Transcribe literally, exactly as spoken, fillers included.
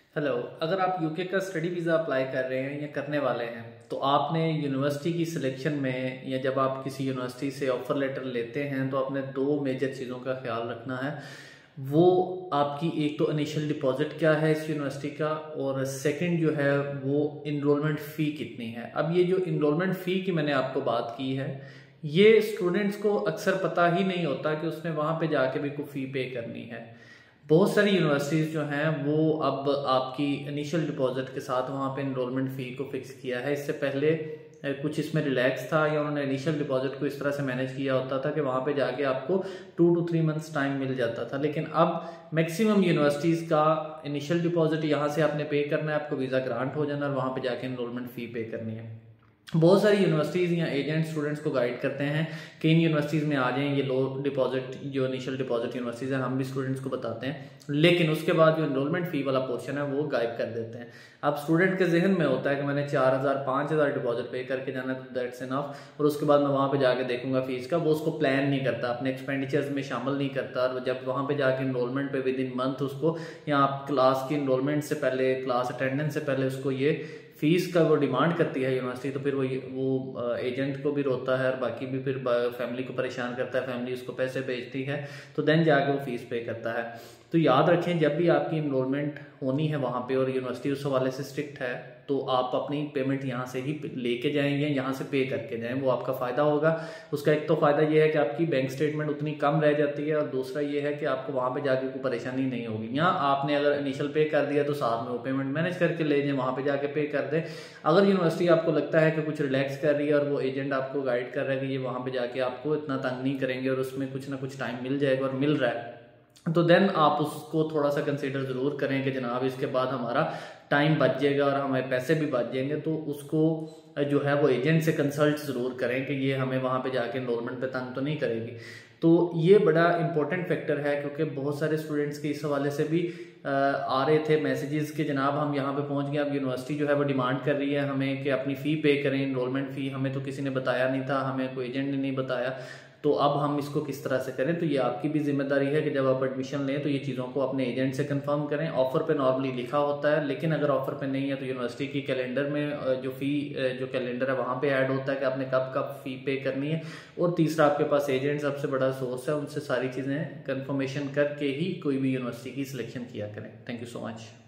Hello. अगर आप UK का स्टडी वीज़ा अप्लाई कर रहे हैं या करने वाले हैं तो आपने यूनिवर्सिटी की सिलेक्शन में या जब आप किसी यूनिवर्सिटी से ऑफ़र लेटर लेते हैं तो आपने दो मेजर चीज़ों का ख्याल रखना है। वो आपकी एक तो इनिशियल डिपॉजिट क्या है इस यूनिवर्सिटी का, और सेकंड जो है वो इनरोलमेंट फ़ी कितनी है। अब ये जो इनरोलमेंट फ़ी की मैंने आपको बात की है, ये स्टूडेंट्स को अक्सर पता ही नहीं होता कि उसने वहाँ पे जाके भी कोई फ़ी पे करनी है। बहुत सारी यूनिवर्सिटीज़ जो हैं वो अब आपकी इनिशियल डिपॉजिट के साथ वहाँ पे इनरोलमेंट फ़ी को फिक्स किया है। इससे पहले कुछ इसमें रिलैक्स था या उन्होंने इनिशियल डिपॉजिट को इस तरह से मैनेज किया होता था कि वहाँ पे जाके आपको two two three months time मिल जाता था। लेकिन अब मैक्सिमम यूनिवर्सिटीज़ का इनिशियल डिपॉजिट यहाँ से आपने पे करना है, आपको वीज़ा ग्रांट हो जाना और वहाँ पे जाके इनरोलमेंट फ़ी पे करनी है। बहुत सारी यूनिवर्सिटीज़ या एजेंट स्टूडेंट्स को गाइड करते हैं कि इन यूनिवर्सिटीज़ में आ जाएं, ये लो डिपॉजिट जो इनिशियल डिपॉजिट यूनिवर्सिटीज़ हैं हम भी स्टूडेंट्स को बताते हैं, लेकिन उसके बाद जो इनरोलमेंट फ़ी वाला पोर्शन है वो गायब कर देते हैं। अब स्टूडेंट के जहन में होता है कि मैंने चार हज़ार पाँच हज़ार डिपॉजिट पे करके जाना है तो दैट्स इनफ, और उसके बाद मैं वहाँ पे जाके देखूंगा फीस का। वो उसको प्लान नहीं करता, अपने एक्सपेंडिचर्स में शामिल नहीं करता, और जब वहाँ पे जाके इनरोलमेंट पे विद इन मंथ उसको या आप क्लास की इनरोलमेंट से पहले, क्लास अटेंडेंस से पहले उसको ये फीस का वो डिमांड करती है यूनिवर्सिटी, तो फिर वो वो एजेंट को भी रोता है और बाकी भी फिर फैमिली को परेशान करता है, फैमिली उसको पैसे भेजती है तो देन जाके वो फीस पे करता है। तो याद रखें, जब भी आपकी इनरोलमेंट होनी है वहाँ पे और यूनिवर्सिटी उस हवाले से स्ट्रिक्ट है तो आप अपनी पेमेंट यहाँ से ही लेके जाएंगे, यहाँ से पे करके जाएं, वो आपका फ़ायदा होगा। उसका एक तो फ़ायदा ये है कि आपकी बैंक स्टेटमेंट उतनी कम रह जाती है, और दूसरा ये है कि आपको वहाँ पे जाके कोई परेशानी नहीं होगी। यहाँ आपने अगर इनिशियल पे कर दिया तो साथ में वो पेमेंट मैनेज करके ले जाएं, वहाँ पे जाके पे कर दें। अगर यूनिवर्सिटी आपको लगता है कि कुछ रिलैक्स कर रही है और वो एजेंट आपको गाइड कर रहा है कि ये वहाँ पे जाके आपको इतना तंग नहीं करेंगे और उसमें कुछ ना कुछ टाइम मिल जाएगा और मिल रहा है, तो देन आप उसको थोड़ा सा कंसीडर ज़रूर करें कि जनाब इसके बाद हमारा टाइम बच जाएगा और हमारे पैसे भी बच जाएंगे। तो उसको जो है वो एजेंट से कंसल्ट ज़रूर करें कि ये हमें वहाँ पे जाके इनरोलमेंट पे तंग तो नहीं करेगी। तो ये बड़ा इंपॉर्टेंट फैक्टर है, क्योंकि बहुत सारे स्टूडेंट्स के इस हवाले से भी आ रहे थे मैसेजेस कि जनाब हम यहाँ पे पहुँच गए, अब यूनिवर्सिटी जो है वो डिमांड कर रही है हमें कि अपनी फ़ी पे करें, इनरोलमेंट फ़ी। हमें तो किसी ने बताया नहीं था, हमें कोई एजेंट ने नहीं बताया, तो अब हम इसको किस तरह से करें। तो ये आपकी भी जिम्मेदारी है कि जब आप एडमिशन लें तो ये चीज़ों को अपने एजेंट से कंफर्म करें। ऑफर पे नॉर्मली लिखा होता है, लेकिन अगर ऑफर पे नहीं है तो यूनिवर्सिटी की कैलेंडर में जो फ़ी जो कैलेंडर है वहाँ पे ऐड होता है कि आपने कब कब फ़ी पे करनी है। और तीसरा, आपके पास एजेंट सबसे बड़ा सोर्स है, उनसे सारी चीज़ें कंफर्मेशन करके ही कोई भी यूनिवर्सिटी की सिलेक्शन किया करें। Thank you so much.